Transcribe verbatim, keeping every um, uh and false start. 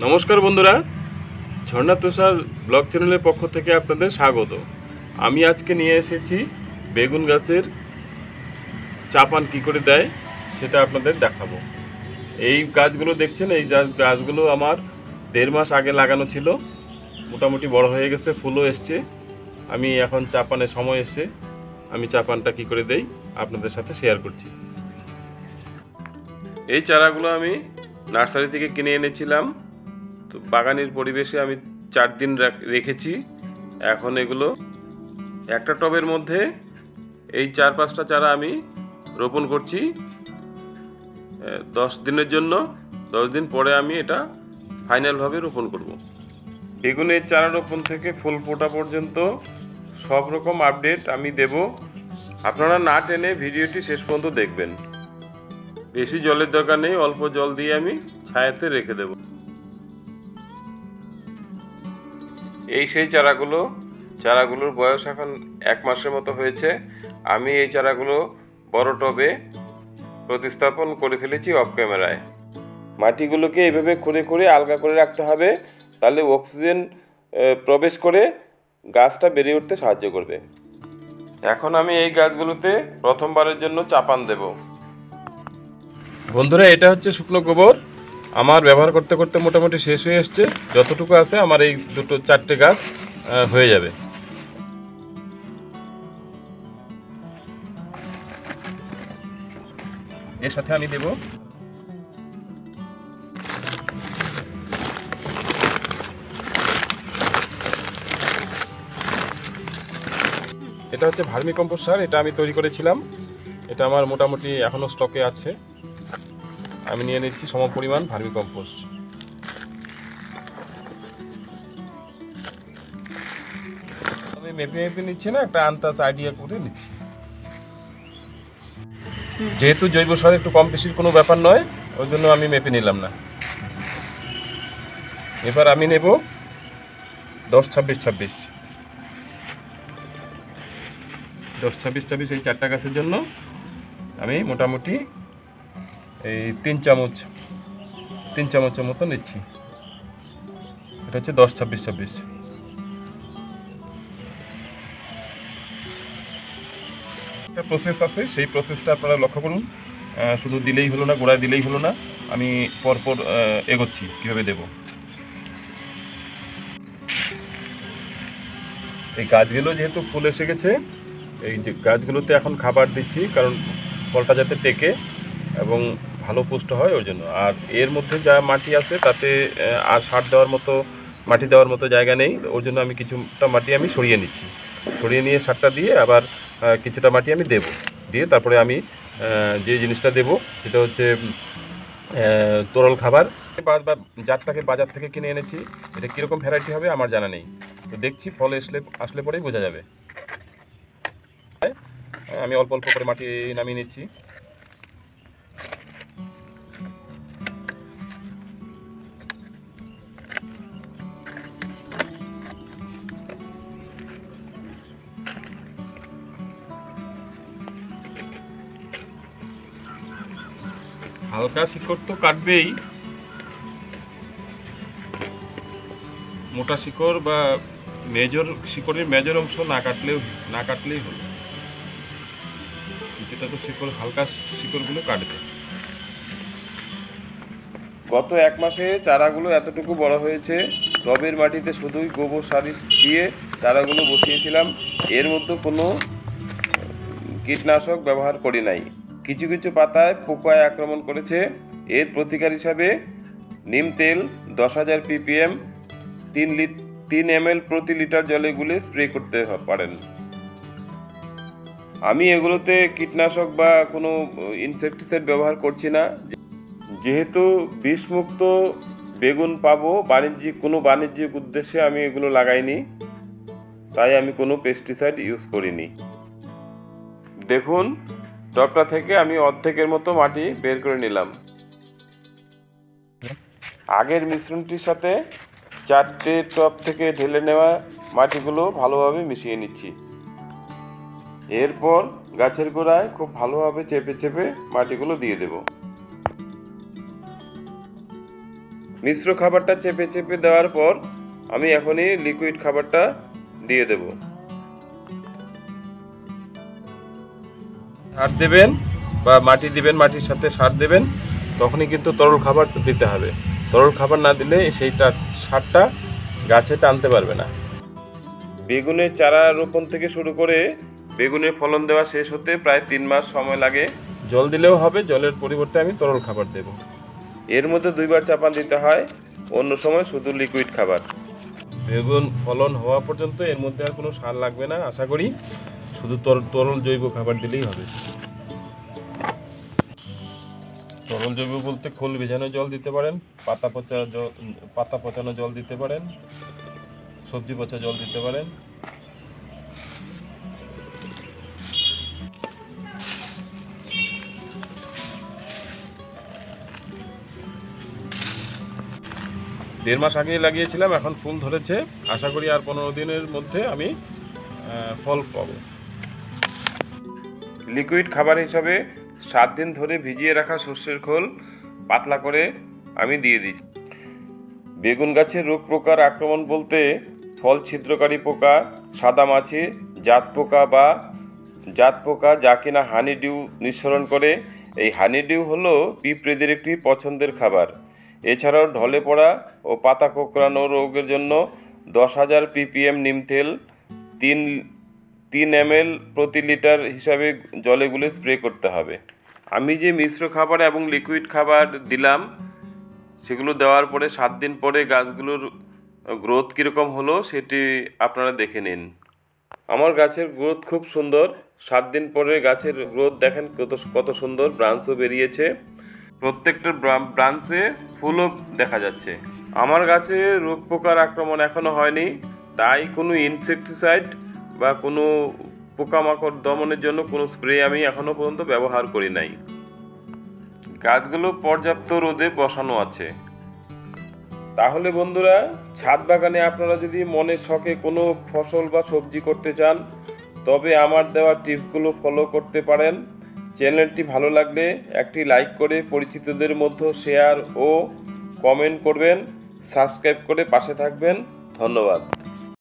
নমস্কার বন্ধুরা, ঝর্ণা তুষার ব্লগ চ্যানেলের পক্ষ থেকে আপনাদের স্বাগত। আমি আজকে নিয়ে এসেছি বেগুন গাছের চাপান কি করে দেয় সেটা আপনাদের দেখাবো। এই গাছগুলো দেখছেন, এই গাছগুলো আমার দেড় মাস আগে লাগানো ছিল, মোটামুটি বড় হয়ে গেছে, ফুলও এসছে। আমি এখন চাপানের সময় এসছে, আমি চাপানটা কি করে দেই আপনাদের সাথে শেয়ার করছি। এই চারাগুলো আমি নার্সারি থেকে কিনে এনেছিলাম, তো বাগানের পরিবেশে আমি চার দিন রেখেছি। এখন এগুলো একটা টবের মধ্যে এই চার পাঁচটা চারা আমি রোপণ করছি দশ দিনের জন্য। দশ দিন পরে আমি এটা ফাইনালভাবে রোপণ করব। বেগুনের চারা রোপণ থেকে ফুল ফোটা পর্যন্ত সব রকম আপডেট আমি দেব। আপনারা না টেনে ভিডিওটি শেষ পর্যন্ত দেখবেন। বেশি জলের দরকার নেই, অল্প জল দিয়ে আমি ছায়াতে রেখে দেব। এই সেই চারাগুলো, চারাগুলোর বয়স এখন এক মাসের মতো হয়েছে। আমি এই চারাগুলো বড় টবে প্রতিস্থাপন করে ফেলেছি অফ ক্যামেরায়। মাটিগুলোকে এইভাবে খুঁড়ে খুঁড়ে আলগা করে রাখতে হবে, তাহলে অক্সিজেন প্রবেশ করে গাছটা বেড়ে উঠতে সাহায্য করবে। এখন আমি এই গাছগুলোতে প্রথমবারের জন্য চাপান দেব। বন্ধুরা, এটা হচ্ছে শুকনো গোবর। আমার ব্যবহার করতে করতে মোটামুটি শেষ হয়ে এসছে। যতটুকু আছে আমার এই দুটো চারটে গাছ হয়ে যাবে। এর সাথে আমি দেব এটা হচ্ছে ভার্মি কম্পোস্ট সার। এটা আমি তৈরি করেছিলাম, এটা আমার মোটামুটি এখনো স্টকে আছে। আমি নিয়ে নিচ্ছি সম পরিমাণ ভার্মি কম্পোস্ট। আমি মেপে মেপে নিচ্ছি না, একটা আন্দাজ আইডিয়া করে নিচ্ছি। যেহেতু জৈব সার একটু কম বেশির কোনো ব্যাপার নয়, ওই জন্য আমি মেপে নিলাম না। এবার আমি নেব দশ ছাব্বিশ ছাব্বিশ দশ ছাব্বিশ ছাব্বিশ এই চারটা গাছের জন্য আমি মোটামুটি এই তিন চামচ তিন চামচের মতো নিচ্ছি। এটা হচ্ছে দশ ছাব্বিশ ছাব্বিশ। একটা প্রসেস আছে, সেই প্রসেসটা আপনারা লক্ষ্য করুন। শুধু দিলেই হলো না, গোড়ায় দিলেই হলো না, আমি পরপর এগোচ্ছি কীভাবে দেব। এই গাছগুলো যেহেতু ফুল এসে গেছে, এই গাছগুলোতে এখন খাবার দিচ্ছি, কারণ ফলটা যাতে টেকে এবং ভালো পুষ্ট হয় ওই জন্য। আর এর মধ্যে যা মাটি আছে তাতে আর সার দেওয়ার মতো, মাটি দেওয়ার মতো জায়গা নেই, ওই জন্য আমি কিছুটা মাটি আমি সরিয়ে নিচ্ছি। সরিয়ে নিয়ে সারটা দিয়ে আবার কিছুটা মাটি আমি দেব, দিয়ে তারপরে আমি যে জিনিসটা দেব সেটা হচ্ছে তরল খাবার। জাতটাকে বাজার থেকে কিনে এনেছি, এটা কীরকম ভ্যারাইটি হবে আমার জানা নেই, তো দেখছি ফল আসলে আসলে পরেই বোঝা যাবে। আমি অল্প অল্প করে মাটি নামিয়ে নিচ্ছি। হালকা শিকড় তো কাটবেই, মোটা শিকড় বা মেজর শিকড়ের মেজর অংশ না কাটলেও না কাটলেই হলো। কিছুটা তো শিকড়, হালকা শিকড়গুলো কাটবে। গত এক মাসে চারাগুলো এতটুকু বড় হয়েছে। টবের মাটিতে শুধুই গোবর সার দিয়ে চারাগুলো বসিয়েছিলাম, এর মধ্যে কোনো কীটনাশক ব্যবহার করি নাই। কিছু কিছু পাতায় পোকায় আক্রমণ করেছে। এর প্রতিকার হিসাবে নিম তেল দশ হাজার পিপিএম তিন লিট তিন এম এল প্রতি লিটার জলে গুলে স্প্রে করতে পারেন। আমি এগুলোতে কীটনাশক বা কোনো ইনসেকটিসাইড ব্যবহার করছি না, যেহেতু বিষমুক্ত বেগুন পাবো। বাণিজ্যিক কোনো বাণিজ্যিক উদ্দেশ্যে আমি এগুলো লাগাইনি, তাই আমি কোনো পেস্টিসাইড ইউজ করিনি। দেখুন, টবটা থেকে আমি অর্ধেকের মতো মাটি বের করে নিলাম। আগের মিশ্রণটির সাথে চারটে টব থেকে ঢেলে নেওয়া মাটিগুলো ভালোভাবে মিশিয়ে নিচ্ছি। এরপর গাছের গোড়ায় খুব ভালোভাবে চেপে চেপে মাটিগুলো দিয়ে দেব। মিশ্র খাবারটা চেপে চেপে দেওয়ার পর আমি এখনই লিকুইড খাবারটা দিয়ে দেব। সার দেবেন বা মাটি দিবেন, মাটির সাথে সার দেবেন, তখনই কিন্তু তরল খাবার দিতে হবে। তরল খাবার না দিলে সেইটা সারটা গাছে টানতে পারবে না। বেগুনের চারা রোপণ থেকে শুরু করে বেগুনের ফলন দেওয়া শেষ হতে প্রায় তিন মাস সময় লাগে। জল দিলেও হবে, জলের পরিবর্তে আমি তরল খাবার দেব। এর মধ্যে দুইবার চাপান দিতে হয়, অন্য সময় শুধু লিকুইড খাবার। বেগুন ফলন হওয়া পর্যন্ত এর মধ্যে আর কোনো সার লাগবে না আশা করি, শুধু তরল জৈব খাবার দিলেই হবে। তরল জৈব বলতে খোল ভেজানো জল দিতে পারেন, পাতা পচা জল পাতা পচানো জল দিতে পারেন, সবজি পচা জল দিতে পারেন। দেড় মাস আগেই লাগিয়েছিলাম, এখন ফুল ধরেছে। আশা করি আর পনেরো দিনের মধ্যে আমি ফল পাবো। লিকুইড খাবার হিসাবে সাত দিন ধরে ভিজিয়ে রাখা সর্ষের খোল পাতলা করে আমি দিয়ে দিই। বেগুন গাছের রোগ পোকার আক্রমণ বলতে ফল ছিদ্রকারী পোকা, সাদামাছি, জাত পোকা বা জাত পোকা যা কিনা হানিডিউ নিঃসরণ করে। এই হানিডিউ হলো পিঁপড়েদের একটি পছন্দের খাবার। এছাড়াও ঢলে পড়া ও পাতা কোঁকড়ানো রোগের জন্য দশ হাজার পিপিএম নিম তেল তিন তিন এম এল প্রতি লিটার হিসাবে জলে গুলে স্প্রে করতে হবে। আমি যে মিশ্র খাবার এবং লিকুইড খাবার দিলাম, সেগুলো দেওয়ার পরে সাত দিন পরে গাছগুলোর গ্রোথ কীরকম হলো সেটি আপনারা দেখে নিন। আমার গাছের গ্রোথ খুব সুন্দর। সাত দিন পরে গাছের গ্রোথ দেখেন কত কত সুন্দর, ব্রাঞ্চও বেরিয়েছে, প্রত্যেকটা ব্রাঞ্চে ফুলও দেখা যাচ্ছে। আমার গাছে রোগ পোকার আক্রমণ এখনো হয়নি, তাই কোনো ইনসেকটিসাইড বা কোনো পোকামাকড় দমনের জন্য কোনো স্প্রে আমি এখনো পর্যন্ত ব্যবহার করি নাই। গাছগুলো পর্যাপ্ত রোদে বসানো আছে। তাহলে বন্ধুরা, ছাদ বাগানে আপনারা যদি মনের শখে কোনো ফসল বা সবজি করতে চান, তবে আমার দেওয়া টিপসগুলো ফলো করতে পারেন। চ্যানেলটি ভালো লাগলে একটি লাইক করে পরিচিতদের মধ্যে শেয়ার ও কমেন্ট করবেন। সাবস্ক্রাইব করে পাশে থাকবেন। ধন্যবাদ।